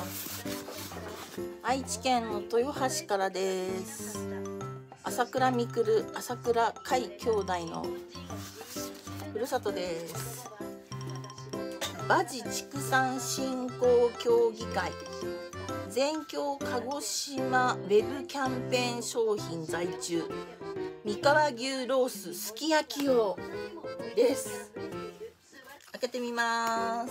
愛知県の豊橋からです。朝倉未来、朝倉海兄弟のふるさとです。馬事畜産振興協議会全郷鹿児島ウェブキャンペーン商品在中、三河牛ロースすき焼き用です。開けてみます。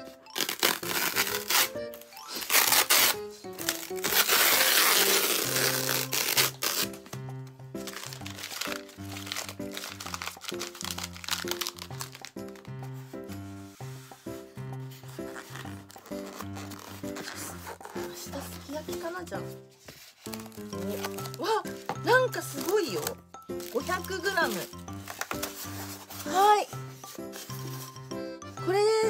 すき焼きかな。じゃあわ、なんかすごいよ。 500g。 はい、これです。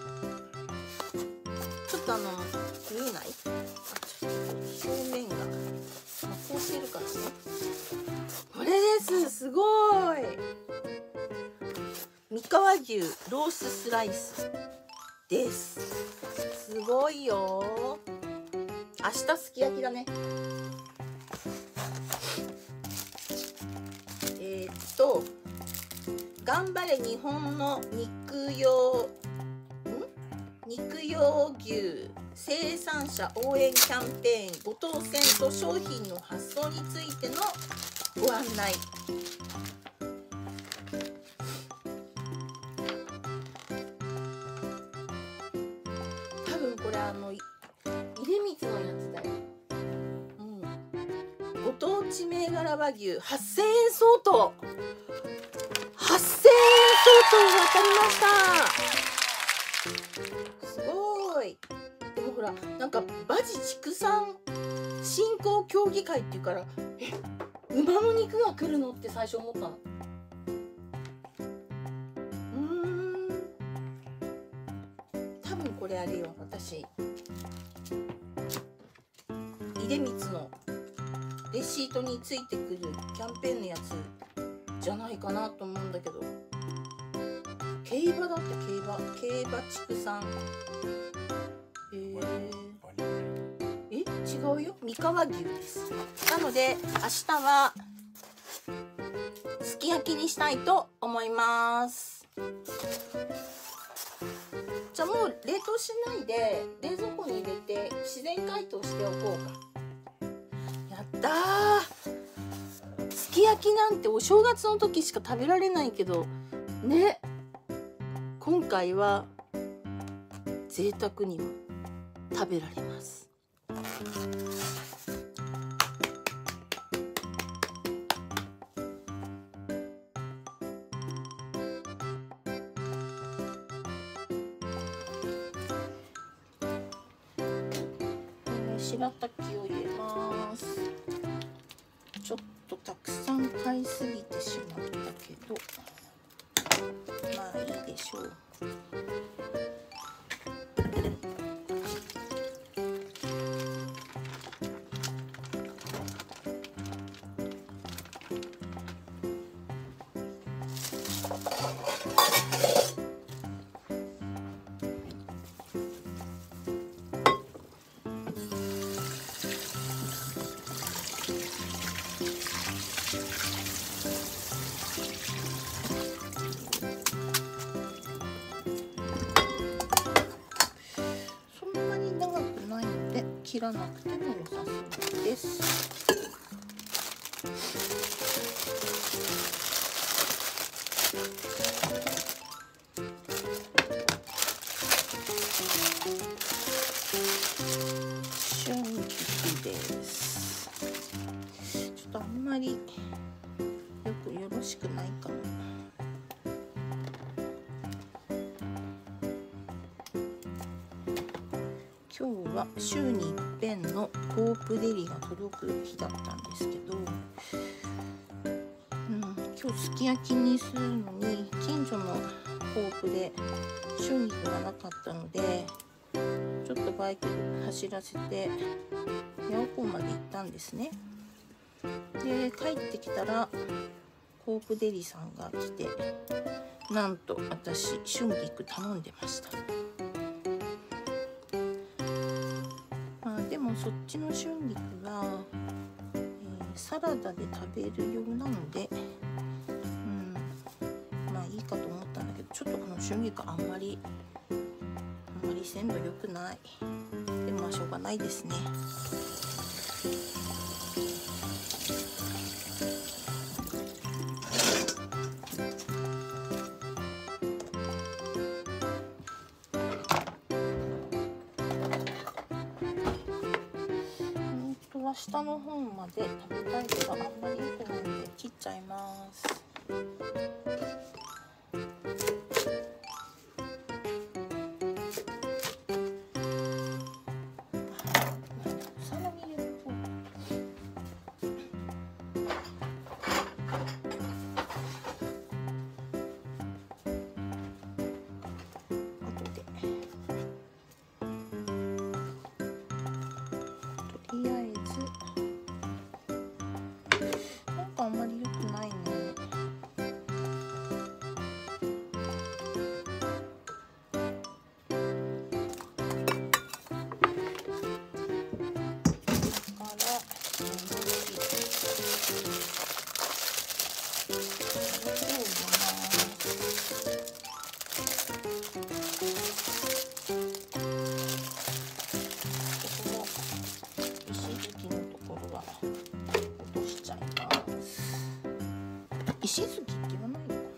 ちょっと見えない？表面が発酵してるからね。これです。すごい。三河牛ローススライスです。すごいよ。明日すき焼きだね。頑張れ日本の肉用牛生産者応援キャンペーンご当選と商品の発送についてのご案内。多分これ出光のやつだよ。ご当地銘柄和牛8000円相当。8000円相当当たりました。すごい。でもほら、なんか馬事畜産振興協議会っていうから、馬の肉が来るのって最初思ったの。多分これあれよ、私出光のレシートについてくるキャンペーンのやつじゃないかなと思うんだけど、競馬だって。競馬畜産、違うよ、三河牛です。なので明日はすき焼きにしたいと思います。じゃあもう冷凍しないで冷蔵庫に入れて自然解凍しておこうか。やったー。すき焼きなんてお正月の時しか食べられないけどね、今回は贅沢にも食べられます。白滝を入れます。ちょっとたくさん買いすぎてしまったけど、まあいいでしょう。切らなくても良さそうです。春菊です。ちょっとあんまりよろしくないかな。今日は週に一遍のコープデリが届く日だったんですけど、今日すき焼きにするのに近所のコープで春菊がなかったので、ちょっとバイクで走らせて八尾港まで行ったんですね。で帰ってきたらコープデリさんが来て、なんと私春菊頼んでました。 でもそっちの春菊は、サラダで食べるようなので、まあいいかと思ったんだけど、ちょっとこの春菊あんまり鮮度良くない。でもまあしょうがないですね。下の方まで食べたいけどあんまり良くないので切っちゃいます。さらに入れると後でとりあえずあんまり良くないね。石突きって言わないのかな。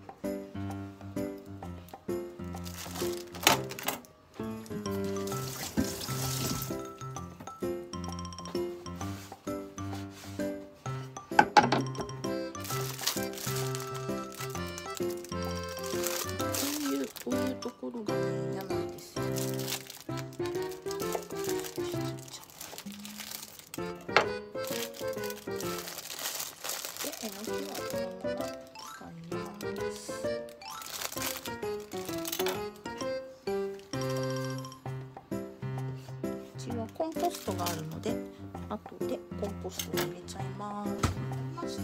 こういうところがね嫌なんですよ。で、えのきはこのまま使います。うちはコンポストがあるので、後でコンポストを入れちゃいます。できました。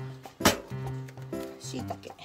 しいたけ。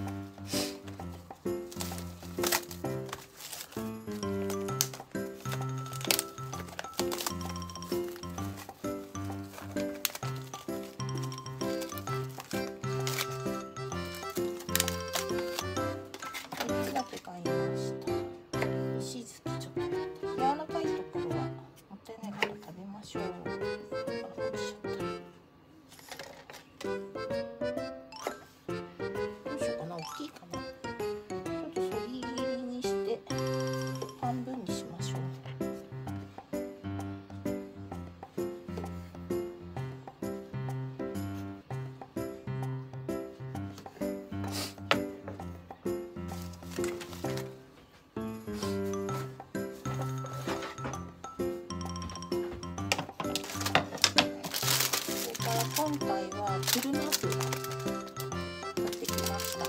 今回は車麩買ってきました。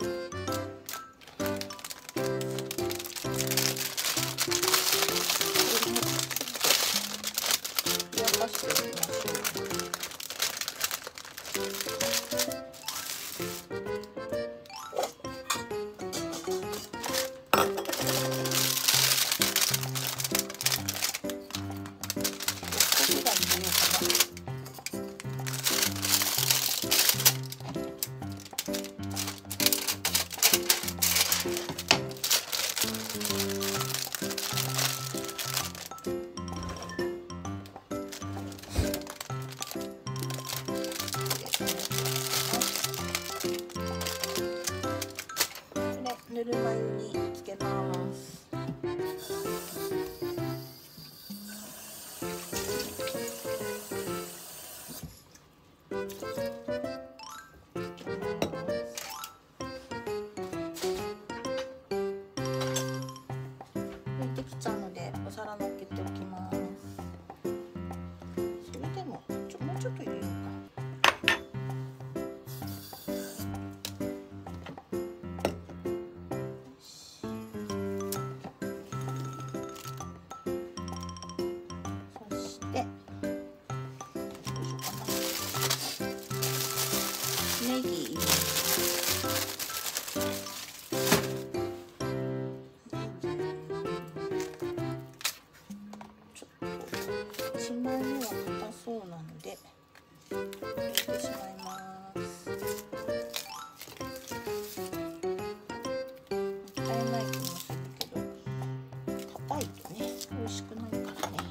ふやかしていきましょう。少しだけ入れようかな。ぬるま湯につけます。できちゃうのでお皿のっけておきます。それでももうちょっと入れようか。ネギ、ちょっと 1枚目は硬そうなので入れてしまいます。もったいない気もするけど、硬いとね美味しくないからね。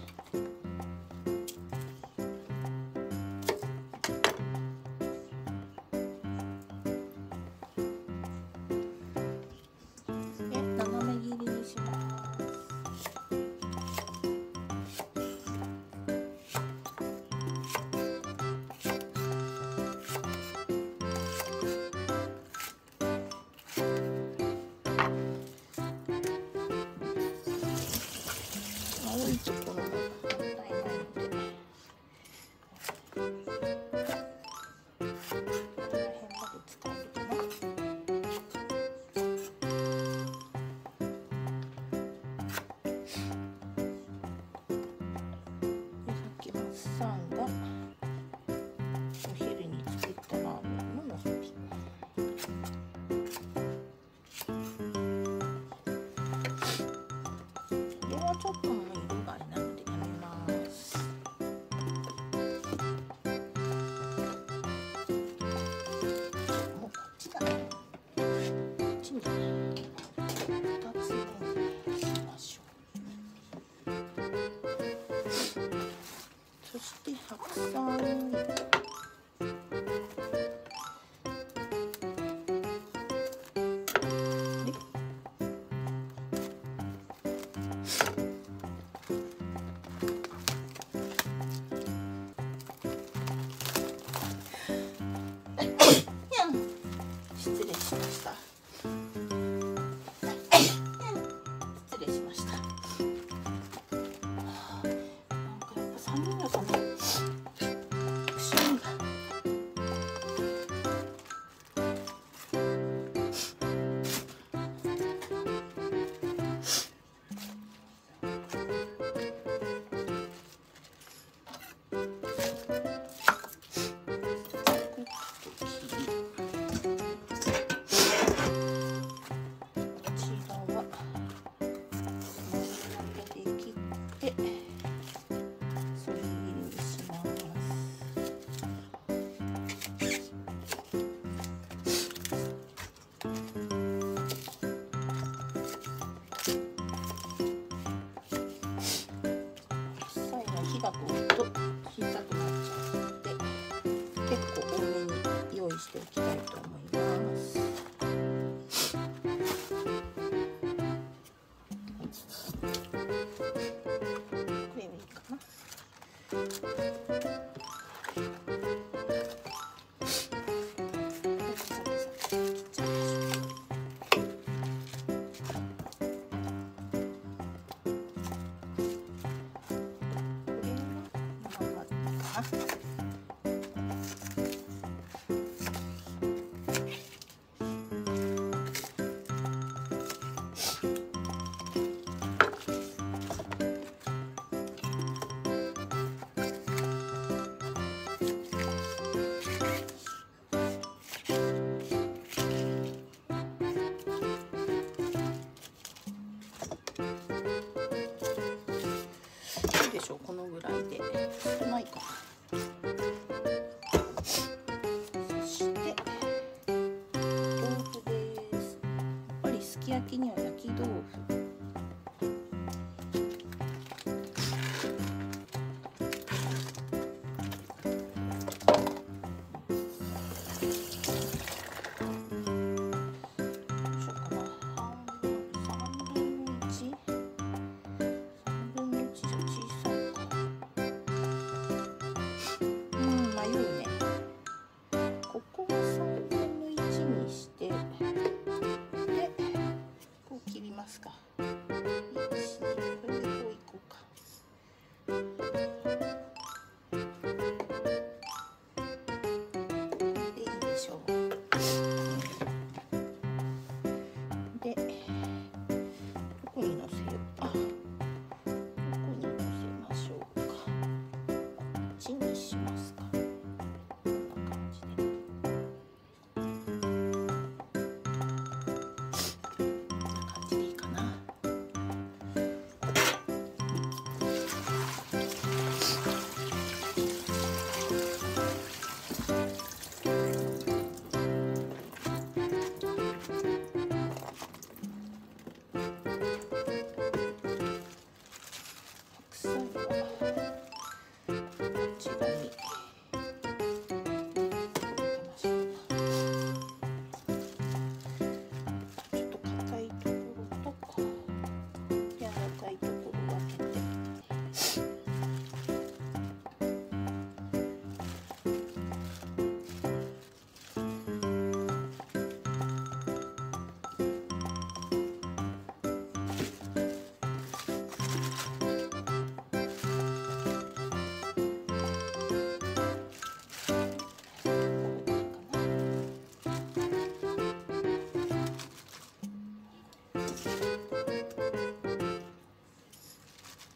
で、斜め切りにします。青いところがもったいないので、この辺まで使えるかな。で、さっきマッサンがお昼に作ったラーメンのわさび。これはちょっともう色があれなのでやめます。もうこっちだね。こっちに2つ目にしましょう。そして白菜。失礼しました。失礼しました。なんかやっぱ寒いのかな。くしゃみが。火が通ると小さくなっちゃうので、結構多めに用意しておきたいと思います。これでいいかな。でしょう、このぐらいで少ないかな。そして豆腐です。やっぱりすき焼きには焼き豆腐。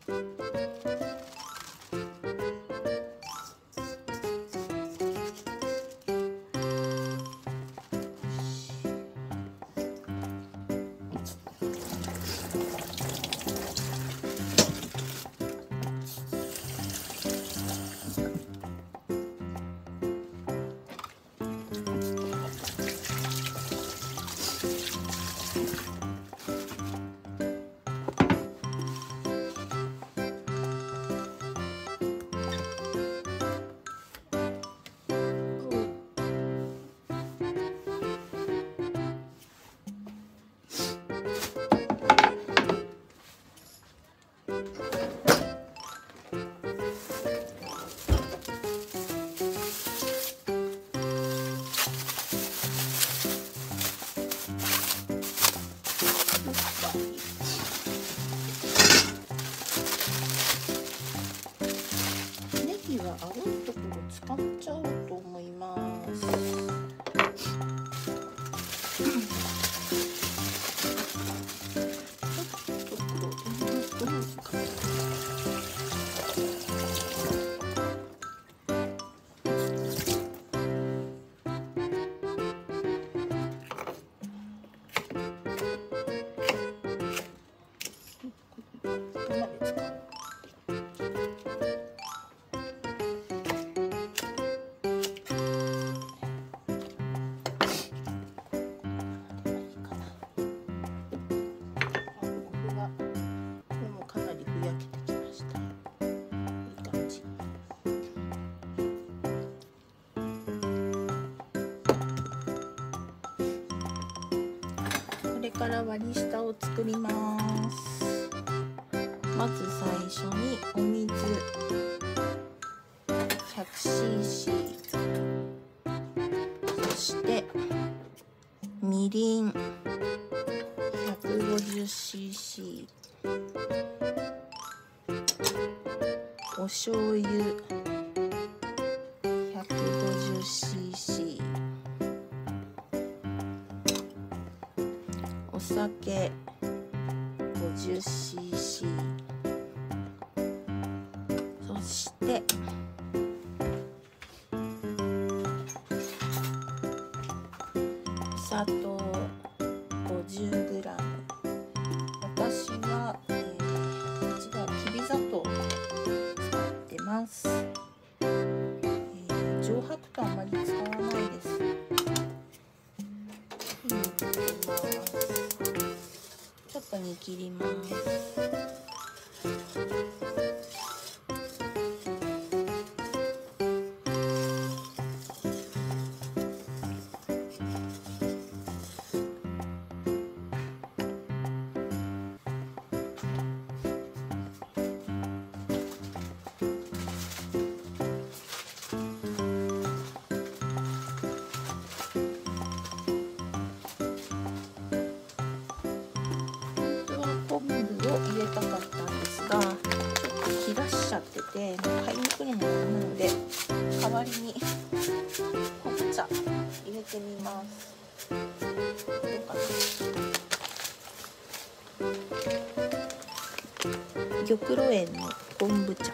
青いところ使っちゃおうと思います。これから割り下を作ります。まず最初にお水 100cc、 そしてみりん 150cc、 お醤油 150cc、 お酒 50cc、 そして砂糖 50g、 私は、こちらきび砂糖を使ってます。上白糖あまり使わないです。ちょっと煮切ります。入れたかったんですが、ちょっと切らしちゃってて買いにくいものなので、代わりに昆布茶入れてみます。どうかな。玉露園の昆布茶。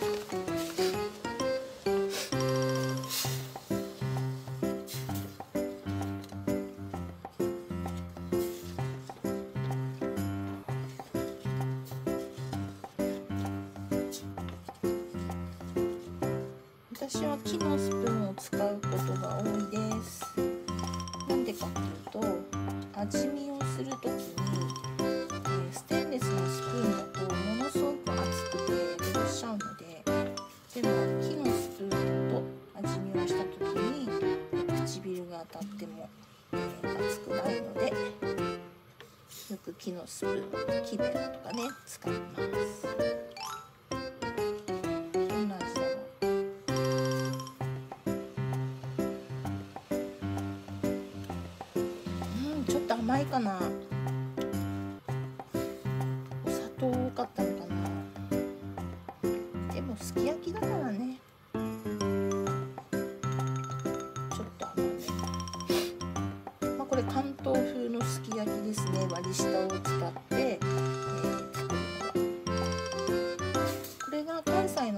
私は木のスプーンを使うことが多いです。なんでかっていうと、味見をするときに、ステンレスのスプーンだとものすごく熱くて汚しちゃうので、でも木のスプーンだと味見をしたときに唇が当たっても、熱くないので、よく木のスプーン、木べらとかね、使います。ちょっと甘いかな。お砂糖多かったのかな。でもすき焼きだからね、ちょっと甘め。これ関東風のすき焼きですね。割り下を使って、作るのは。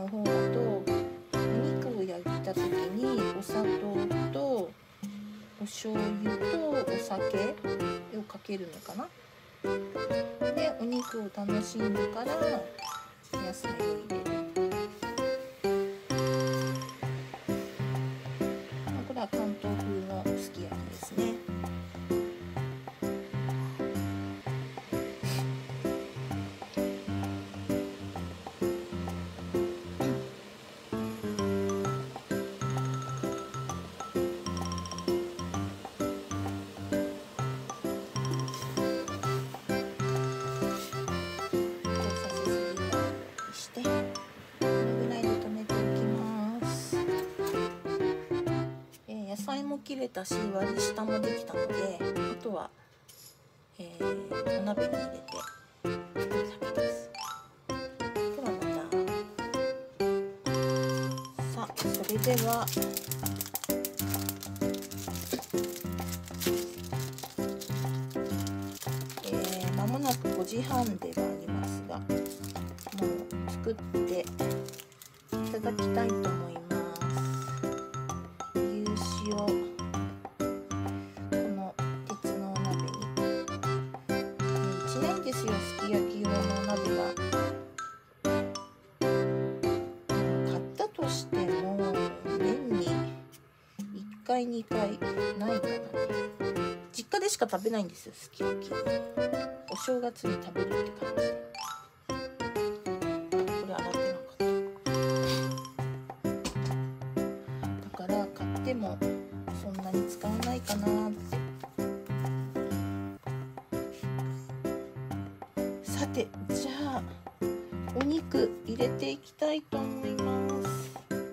の方だとお肉を焼いた時にお砂糖とお醤油とお酒をかけるのかな。でお肉を楽しんでから野菜を入れる。これは関東風のすき焼きですね。野菜も切れたし割り下もできたので、あとは、お鍋に入れて焼くだけです。ではまた。さあそれでは間もなく5時半ではありますが、もう作っていただきたいと思います。牛脂をこの鉄のお鍋に、うちないんですよ、すき焼き用のお鍋が。買ったとしても年に1回2回ないかな。実家でしか食べないんですよ、すき焼き。お正月に食べるって感じで。これ洗ってなかった。だから買ってもそんなに使わないかなって。さてじゃあお肉入れていきたいと思います。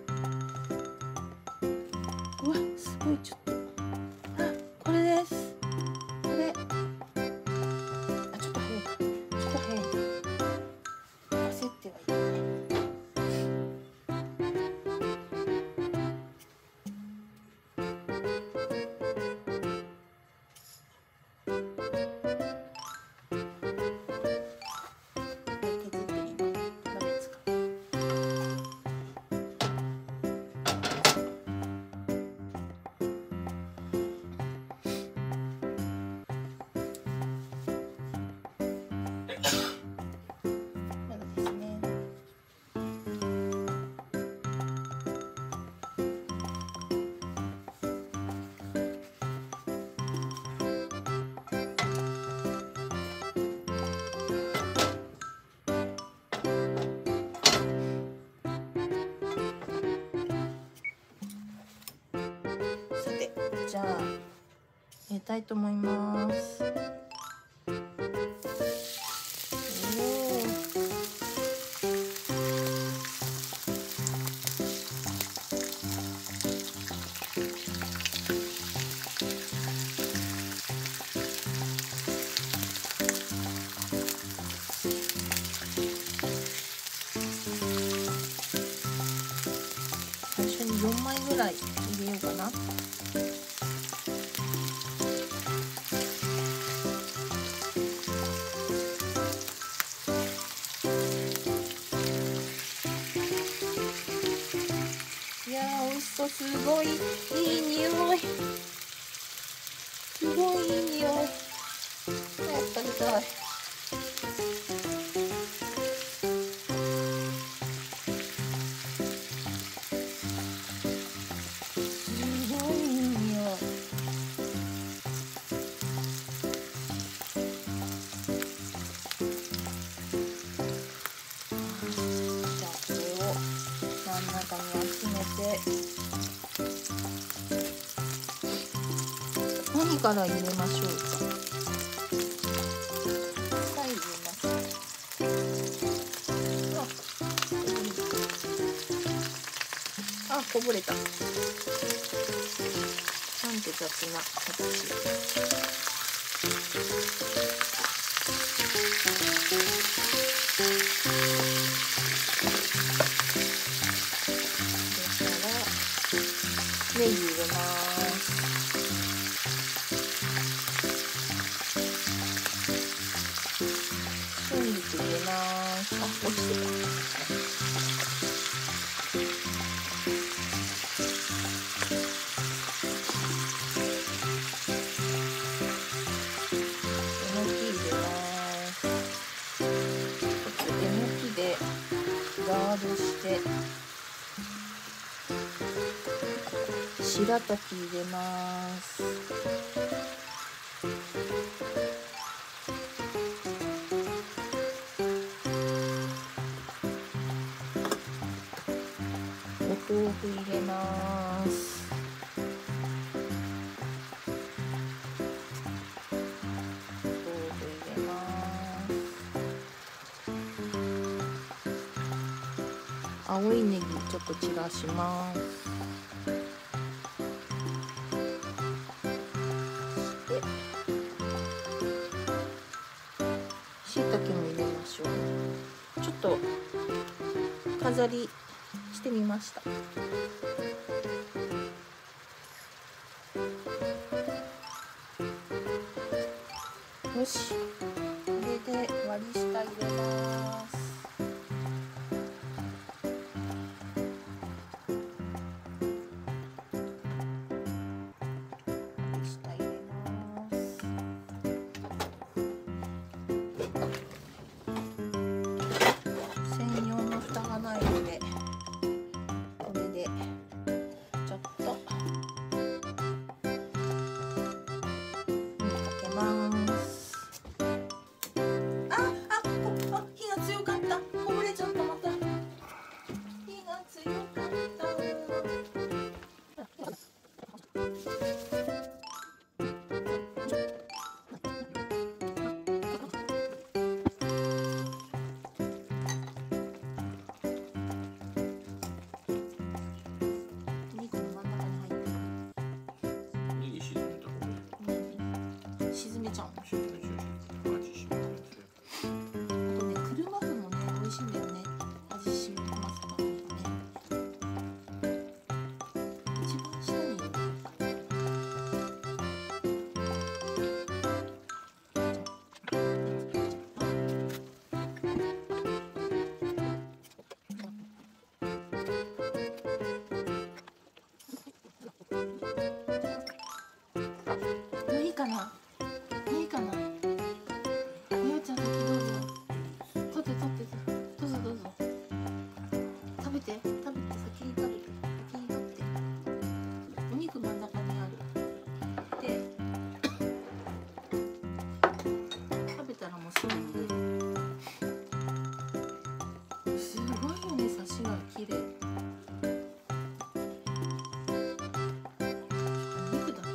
うわすごい、ちょっとこれです。これちょっと早いか、ちょっと早いね。焦ってはいけない。手作りの鍋使う。まだですね。さてじゃあ入れたいと思います。最初に4枚ぐらい入れようかな。いやー美味しそう、すごいいい匂い、すごいいい匂い。早く食べたい。すごいいい匂い。じゃあこれを真ん中に集めて、何から入れましょうか。はい、入れます。こぼれた。なんて雑な形。ネギ入れます。春菊入れます。落ちてた。 ードして白滝入れます。お豆腐入れます。青いネギちょっと散らします。で、椎茸も入れましょう。ちょっと飾りしてみました。よし、これで割り下入れます。専用の蓋がないので、これでちょっとかけます。火が強かった。こぼれちゃった。また火が強かった。沈めちゃう。あとね、車麩もね、美味しいんだよね。味染みますからね。一番下に入れる。もういいかな。いいかな。みおちゃん先どうぞ。取ってどうぞどうぞ。食べて先に食べて先に取ってお肉真ん中にある。で食べたらもうすぐ入れる。すごいよね、サシが綺麗。肉だけ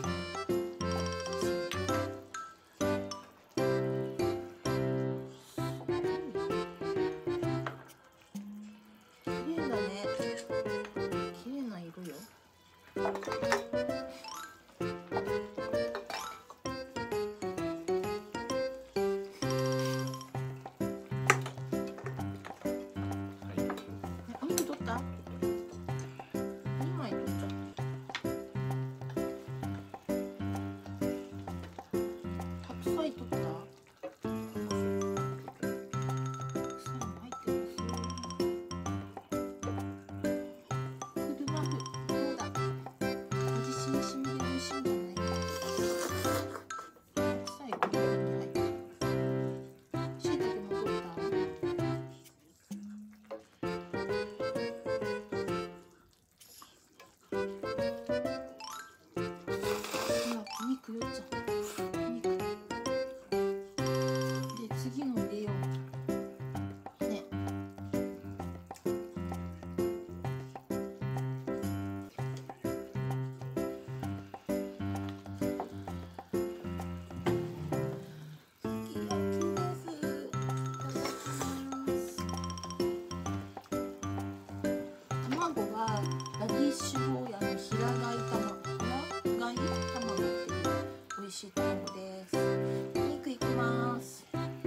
ラディッシュゴーヤの平飼い卵っていう美味しい卵です。お肉いきます。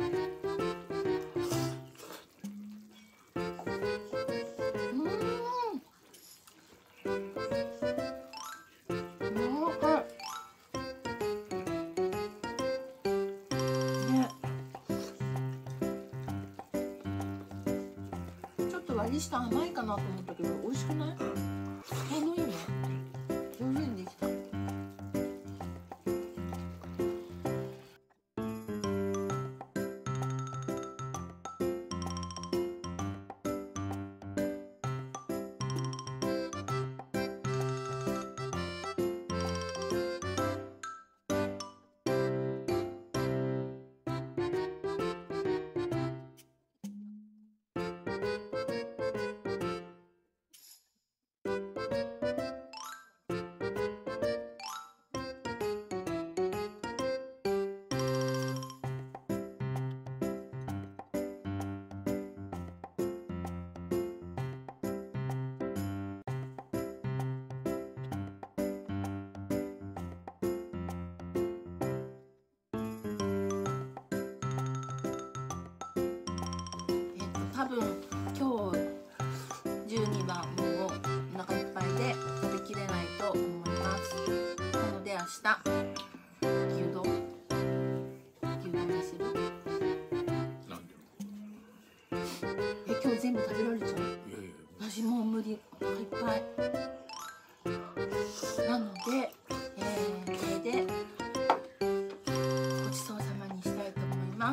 割り下甘いかなと思ったけど美味しくない？ちょうどいいね。上手にできた。 多分今日12番もうお腹いっぱいで食べきれないと思います。なので明日牛丼にする。 なんで？ 今日全部食べられちゃう。 いやいや、 私もう無理、お腹いっぱいなので、これでごちそうさまにしたいと思います。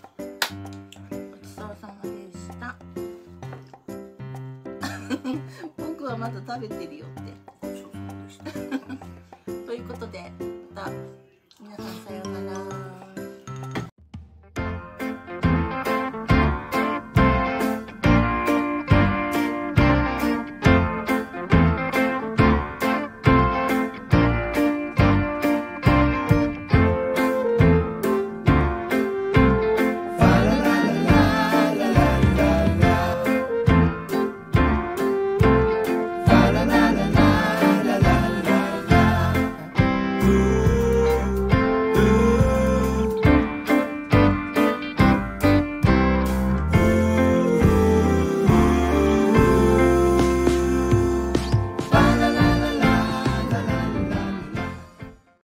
僕はまだ食べてるよって。ということでまた